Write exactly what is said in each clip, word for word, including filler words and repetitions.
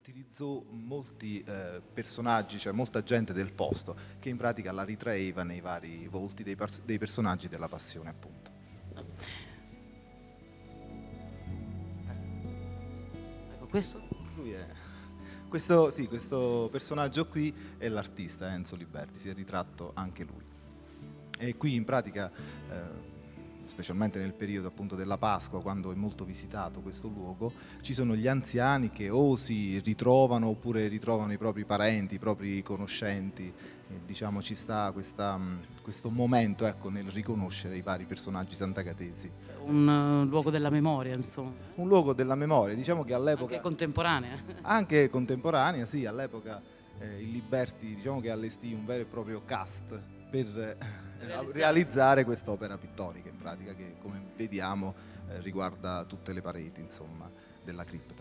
Utilizzò molti eh, personaggi, cioè molta gente del posto, che in pratica la ritraeva nei vari volti dei, pers- dei personaggi della Passione, appunto. Ecco, questo? Lui è... Questo, sì, questo personaggio qui è l'artista Enzo Liberti, si è ritratto anche lui. E qui in pratica, eh, specialmente nel periodo appunto della Pasqua, quando è molto visitato questo luogo, ci sono gli anziani che o si ritrovano oppure ritrovano i propri parenti, i propri conoscenti. E, diciamo ci sta questa, mh, questo momento, ecco, nel riconoscere i vari personaggi santagatesi. Un uh, luogo della memoria, insomma, Un luogo della memoria, diciamo che all'epoca... anche contemporanea. Anche contemporanea, sì, all'epoca eh, il Liberti diciamo che allestì un vero e proprio cast per eh, Realizzare. realizzare quest'opera pittorica, in pratica, che come vediamo eh, riguarda tutte le pareti, insomma, della cripta.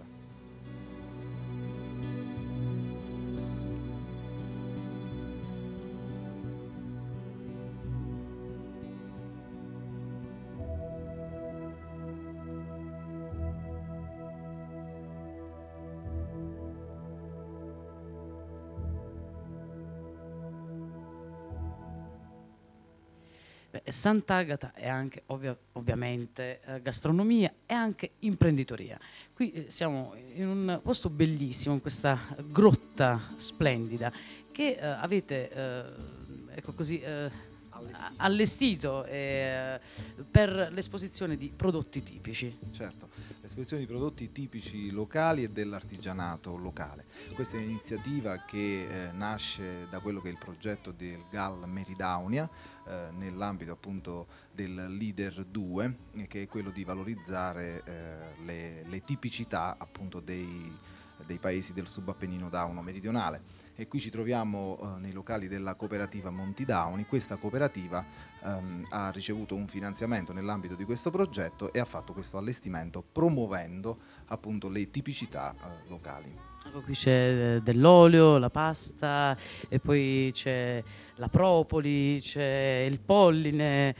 Beh, Sant'Agata è anche ovvia- ovviamente eh, gastronomia e anche imprenditoria. Qui eh, siamo in un posto bellissimo, in questa grotta splendida che eh, avete eh, ecco così, eh, a- allestito eh, per l'esposizione di prodotti tipici. Certo, l'esposizione di prodotti tipici locali e dell'artigianato locale. Questa è un'iniziativa che eh, nasce da quello che è il progetto del G A L Meridaunia, eh, nell'ambito appunto del Leader due, eh, che è quello di valorizzare eh, le, le tipicità appunto dei, dei paesi del subappennino dauno meridionale. E qui ci troviamo eh, nei locali della cooperativa Monti Dauni. Questa cooperativa ehm, ha ricevuto un finanziamento nell'ambito di questo progetto e ha fatto questo allestimento promuovendo appunto le tipicità eh, locali. Ecco, qui c'è eh, dell'olio, la pasta e poi c'è la propoli, c'è il polline.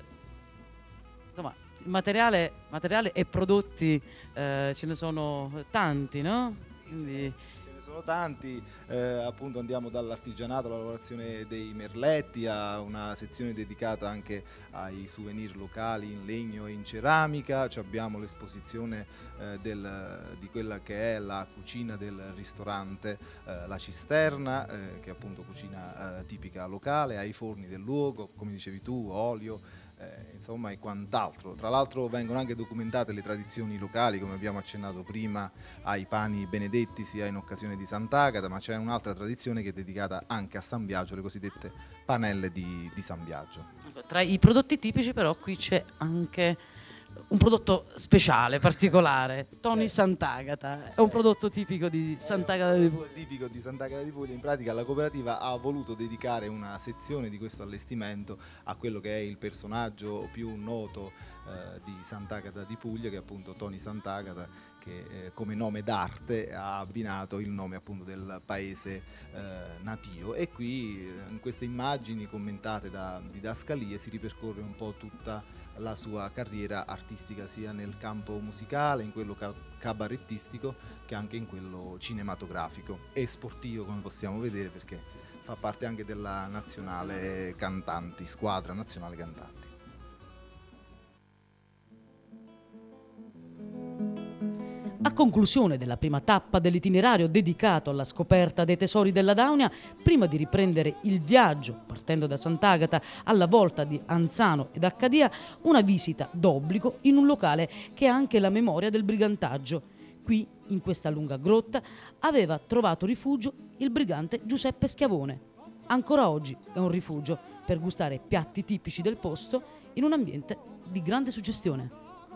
Insomma, il materiale, materiale e prodotti eh, ce ne sono tanti, no? Quindi Ce ne sono tanti, eh, appunto andiamo dall'artigianato alla lavorazione dei merletti a una sezione dedicata anche ai souvenir locali in legno e in ceramica. Ci abbiamo l'esposizione eh, del- di quella che è la cucina del ristorante eh, La Cisterna, eh, che è appunto cucina eh, tipica locale, ai forni del luogo, come dicevi tu, olio. Eh, insomma e quant'altro. Tra l'altro vengono anche documentate le tradizioni locali, come abbiamo accennato prima, ai pani benedetti sia in occasione di Sant'Agata, ma c'è un'altra tradizione che è dedicata anche a San Biagio, le cosiddette panelle di, di San Biagio. ecco, tra i prodotti tipici però qui c'è anche un prodotto speciale, particolare, Tony Sant'Agata. È un prodotto tipico di Sant'Agata di Puglia. Tipico di Sant'Agata di Puglia. In pratica la cooperativa ha voluto dedicare una sezione di questo allestimento a quello che è il personaggio più noto eh, di Sant'Agata di Puglia, che è appunto Tony Sant'Agata, che eh, come nome d'arte ha abbinato il nome appunto del paese eh, natio. E qui eh, in queste immagini commentate da didascalie si ripercorre un po' tutta la sua carriera artistica, sia nel campo musicale, in quello ca- cabarettistico, che anche in quello cinematografico e sportivo, come possiamo vedere, perché fa parte anche della nazionale cantanti, squadra nazionale cantanti. A conclusione della prima tappa dell'itinerario dedicato alla scoperta dei tesori della Daunia, prima di riprendere il viaggio partendo da Sant'Agata alla volta di Anzano ed Accadia, una visita d'obbligo in un locale che ha anche la memoria del brigantaggio. Qui, in questa lunga grotta, aveva trovato rifugio il brigante Giuseppe Schiavone. Ancora oggi è un rifugio per gustare piatti tipici del posto in un ambiente di grande suggestione.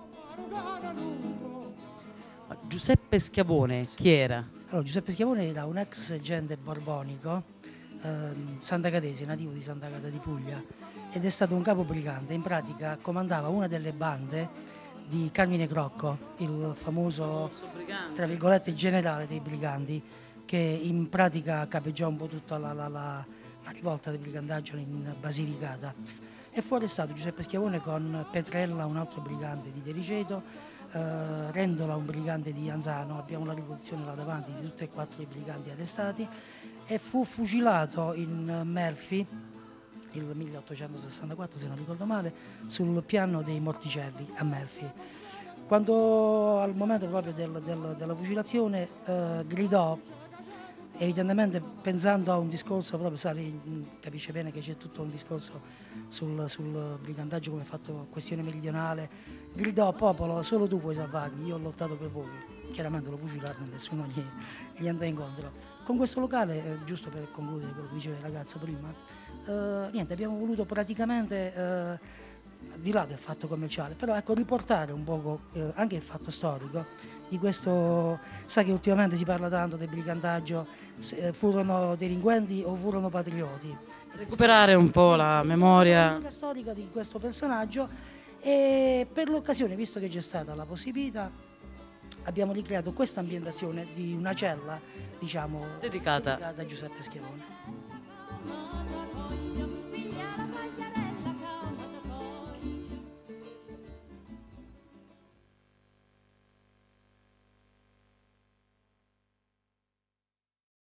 Ma Giuseppe Schiavone chi era? Allora, Giuseppe Schiavone era un ex sergente borbonico ehm, santagatese, nativo di Sant'Agata di Puglia, ed è stato un capo brigante. In pratica comandava una delle bande di Carmine Crocco, il famoso, tra virgolette, generale dei briganti, che in pratica capeggiò un po' tutta la, la, la, la rivolta del brigantaggio in Basilicata. E fu arrestato Giuseppe Schiavone con Petrella, un altro brigante di Dericeto, eh, rendola un brigante di Anzano, abbiamo la riproduzione là davanti di tutti e quattro i briganti arrestati, e fu fucilato in Melfi il milleottocentosessantaquattro, se non ricordo male, sul piano dei Morticelli a Melfi. Quando al momento proprio del, del, della fucilazione eh, gridò, evidentemente pensando a un discorso, proprio sa, lei capisce bene che c'è tutto un discorso sul, sul brigantaggio come fatto questione meridionale, gridò: popolo, solo tu puoi salvarmi, io ho lottato per voi. Chiaramente lo fucilarono, nessuno gli, gli andò incontro. Con questo locale, eh, giusto per concludere quello che diceva il ragazzo prima, eh, niente, abbiamo voluto praticamente, eh, di là del fatto commerciale, però ecco, riportare un poco eh, anche il fatto storico di questo. Sa che ultimamente si parla tanto del brigantaggio, se eh, furono delinquenti o furono patrioti. Recuperare un po' la memoria. La storica di questo personaggio, e per l'occasione, visto che c'è stata la possibilità, abbiamo ricreato questa ambientazione di una cella, diciamo, Dedicata. dedicata a Giuseppe Schiavone.